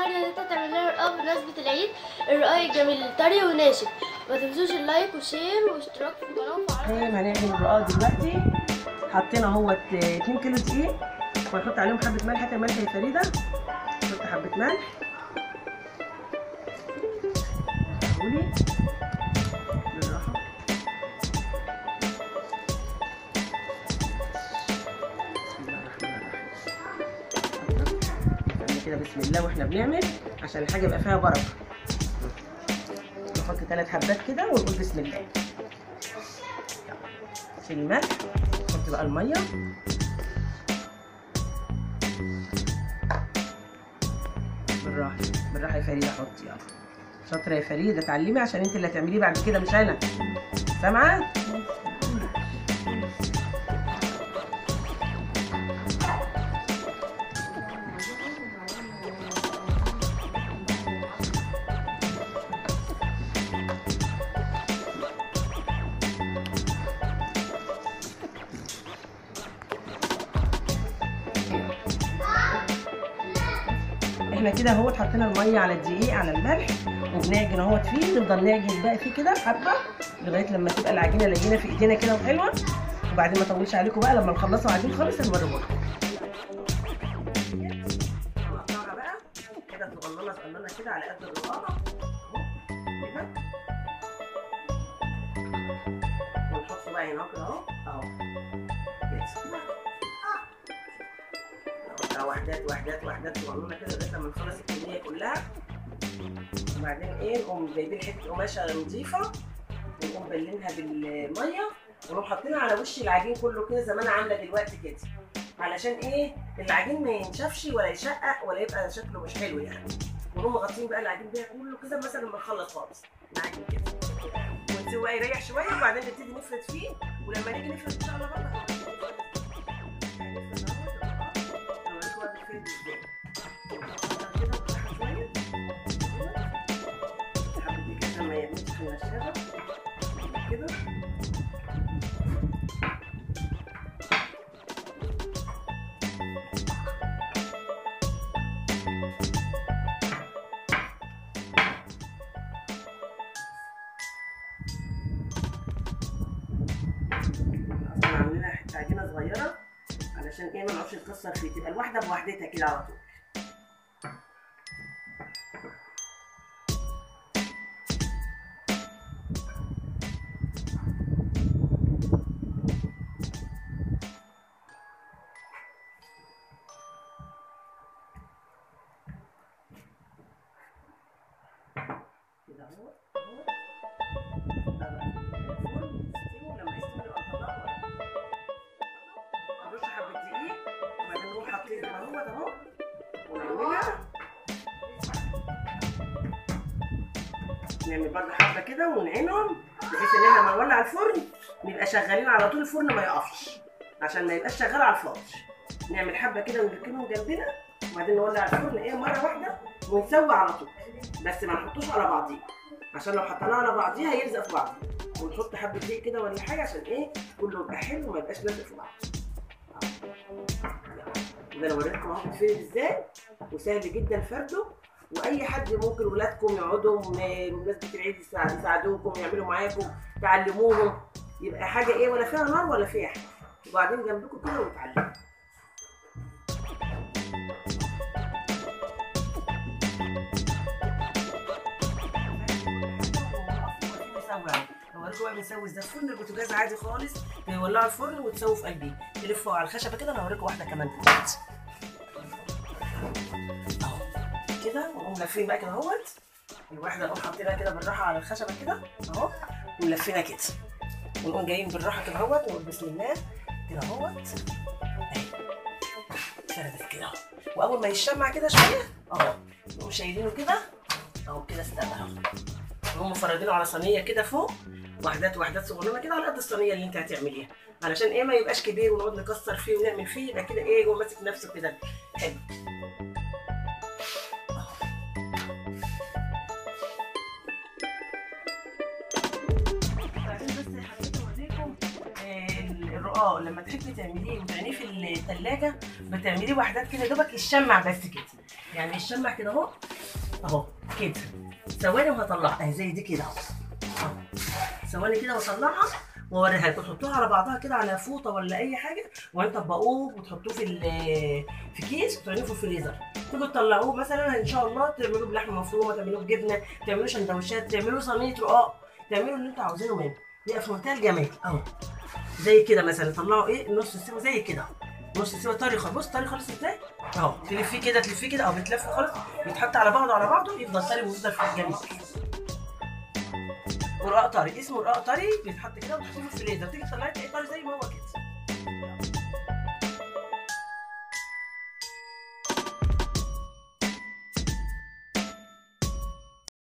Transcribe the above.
مريم ان انت تعمل لنا رقاق بمناسبة العيد. الرقاق الجميل طري وناشف. ما تنسوش اللايك وشير واشتراك في القناة وفعل هنعمل الرقاق دلوقتي. حطينا اهوت 2 كيلو دقيق وهنحط عليهم حبة ملح. هات الملح يا فريدة، نحط حبة ملح. قولي بالراحة. كده بسم الله واحنا بنعمل عشان الحاجه يبقى فيها بركه. نحط 3 حبات كده ونقول بسم الله. شيل الملح، نحط بقى الميه. بالراحه بالراحه يا فريده، حطي. يلا شاطره يا فريده، اتعلمي عشان انت اللي هتعمليه بعد كده مش انا. سامعه؟ احنا كده اهوت حطينا الميه على الدقيق على الملح وبنعجن اهوت فيه. نفضل نعجن بقى فيه كده حبه لغايه لما تبقى العجينه لينه في ايدينا كده وحلوه. وبعدين ما اطولش عليكم بقى، لما نخلصوا عجين خالص هنوريكم. نقطعها بقى كده صغننه صغننه كده على قد الرقاقه كده، ونحط بقى هنا كده اهو وحدات وحدات وحدات صغنونه كده لغايه لما نخلص الكميه كلها. وبعدين نقوم جايبين حته قماشه نظيفه ونقوم بلينها بالميه ونقوم حاطينها على وش العجين كله كده زي ما انا عامله دلوقتي كده، علشان العجين ما ينشفش ولا يشقق ولا يبقى شكله مش حلو يعني. ونقوم مغطين بقى العجين بيها كله كده مثلا لما نخلص خالص العجين كده ونسيبه يريح شويه وبعدين نبتدي نفرد فيه. ولما نيجي نفرد ان شاء الله بقى كده. عاملينها حته عجينه صغيره علشان ما نعرفش نكسر فيه، تبقى الواحده بوحدتها كده على طول. كده اهو لما يستوي نطلعه نرش حبه دقيق وبعدين نقوم حاطين كده اهو ونعملها. نعمل برضه حبه كده ونعينهم بحيث ان احنا لما نولع الفرن نبقى شغالين على طول، الفرن ما يقفش عشان ما يبقاش شغال على الفاضي. نعمل حبه كده ونركنهم جنبنا وبعدين نولع الفرن مره واحده ونسوي على طول، بس ما نحطوش على بعضيه عشان لو حطيناه على بعضيه هيلزق في بعض. ونحط حبه دقيق كده ولا حاجه عشان كله يبقى حلو وما يبقاش لازق في بعض. ده انا وريتكم اهو بيتفرد ازاي وسهل جدا فرده، واي حد ممكن ولادكم يقعدوا بمناسبه العيد يساعدوكم يعملوا معاكم تعلموهم، يبقى حاجه ولا فيها نار ولا فيها حاجه، وبعدين جنبكم كده وتعلموا. هوريكم بقى بنسوي ازاي. فرن البوتاجاز عادي خالص، بيولعوا الفرن وتسووا في قلبيه، تلفوا على الخشبه كده. انا هوريكم واحده كمان دلوقتي اهو كده، ونقوم لافين بقى كده اهوت. الواحده نقوم حاطينها كده بالراحه على الخشبه كده اهو ونلفينها كده، ونقوم جايين بالراحه كده اهوت ونقول بسم الله كده اهوت اهي فردت كده اهو. واول ما يشمع كده شويه اهو نقوم شايلينه كده اهو كده. استنى اهو نقوم مفردينه على صينيه كده فوق، وحدات وحدات صغننه كده على قد الصينيه اللي انت هتعمليها، علشان ما يبقاش كبير ونقعد نكسر فيه ونعمل فيه، يبقى كده هو ماسك نفسه كده حلو. بعدين بس حبيت اوريكم الرقاق لما تحبي تعمليه وتعينيه في الثلاجه بتعمليه وحدات كده دوبك يشمع بس كده، يعني يشمع كده اهو اهو كده. ثواني وهطلعها اهي زي دي كده اهو. ثواني كده واطلعها واوريها لكم. تحطوها على بعضها كده على فوطه ولا اي حاجه، وبعدين تطبقوه وتحطوه في كيس وتعينوه في الفريزر. تيجوا تطلعوه مثلا ان شاء الله تعملوه بلحمه مفرومه، تعملوه بجبنه، تعملوه سندوتشات، تعملوه صينيه رقاق، تعملوا اللي انتوا عاوزينه منه. يبقى في منتهى الجمال اهو. زي كده مثلا طلعوا ايه نص سوا زي كده، نص سوا طري خالص. بص طري خالص ازاي اهو. تلفيه كده تلفيه كده اهو، بيتلف خالص، بيتحط على بعضه على بعضه يفضل طري ويفضل في الجميل. ورقاق طري اسمه رقاق طري، بيتحط كده وتحطوه في الفريزر، تيجي تطلعي تلاقيه طري زي ما هو كده.